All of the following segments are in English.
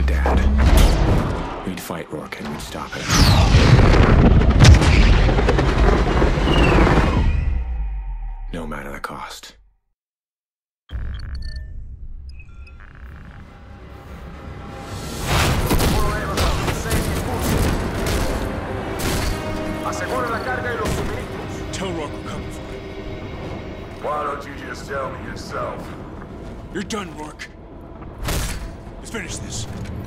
to Dad. We'd fight Rourke and we'd stop it. No matter the cost. Tell Rourke we're coming for him. Why don't you just tell me yourself? You're done, Rourke. Let's finish this.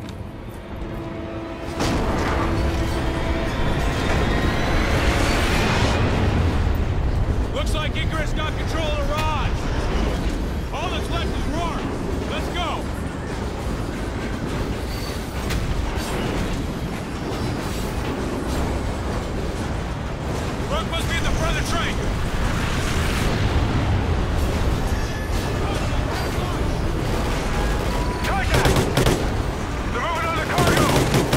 Looks like Icarus got control of the Raj. All that's left is Rourke. Let's go. Rourke must be in the front of the train. Contact! They're moving on the cargo!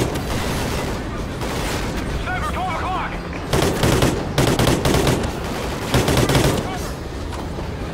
Sniper, 12 o'clock!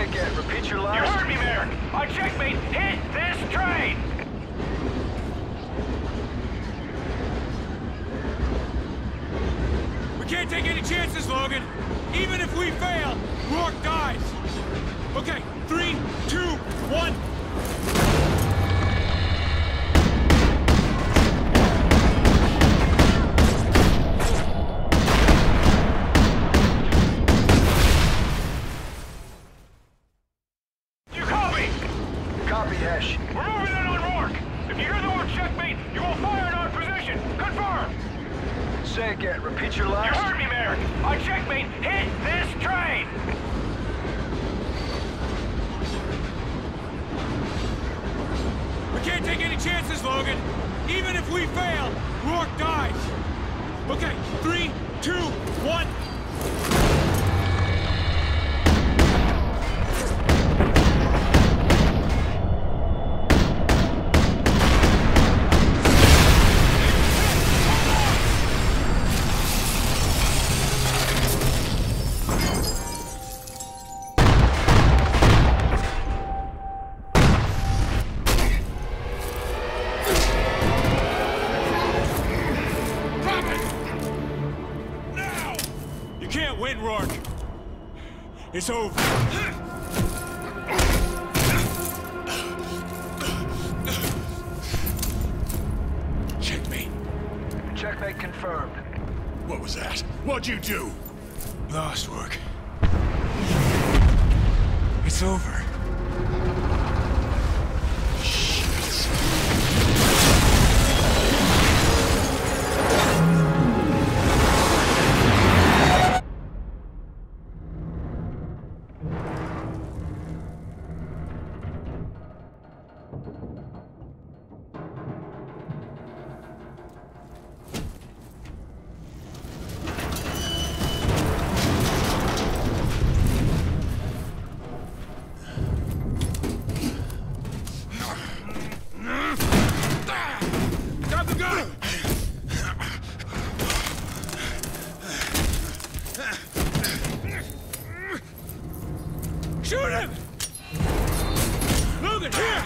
Say again, repeat your last. You heard me, Merrick! Our checkmate hit this train! We can't take any chances, Logan. Even if we fail, Rourke dies. Okay, 3, 2, 1. You copy? Copy, Hesh. We're moving in on Rourke. If you hear the word checkmate, you will fire in our position. Confirm. Say again, repeat your You last. heard me, Merrick. Our checkmate hit this train! We can't take any chances, Logan. Even if we fail, Rourke dies. Okay, 3, 2, 1. Rourke. It's over. Checkmate. Checkmate confirmed. What was that? What'd you do? Lost, Rourke. It's over. Shoot him! Logan, here!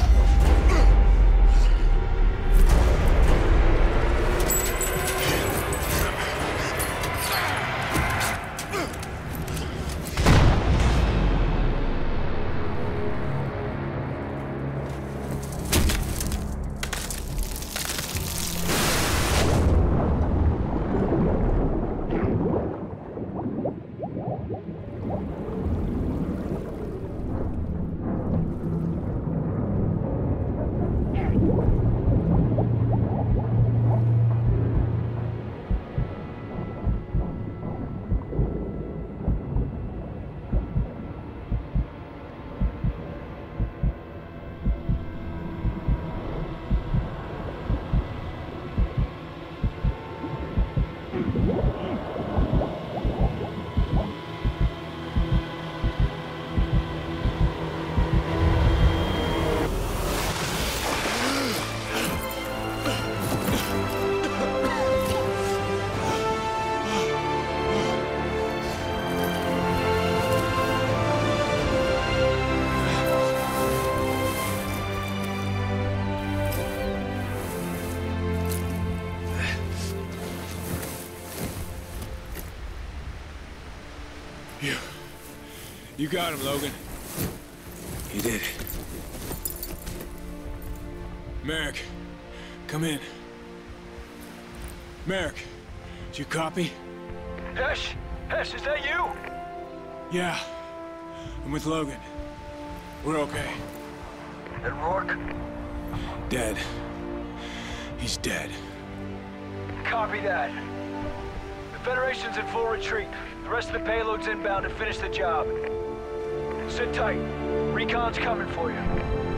You got him, Logan. You did it. Merrick, come in. Merrick, do you copy? Hesh! Hesh, is that you? Yeah, I'm with Logan. We're okay. And Rourke? Dead. He's dead. Copy that. The Federation's in full retreat. The rest of the payload's inbound to finish the job. Sit tight. Recon's coming for you.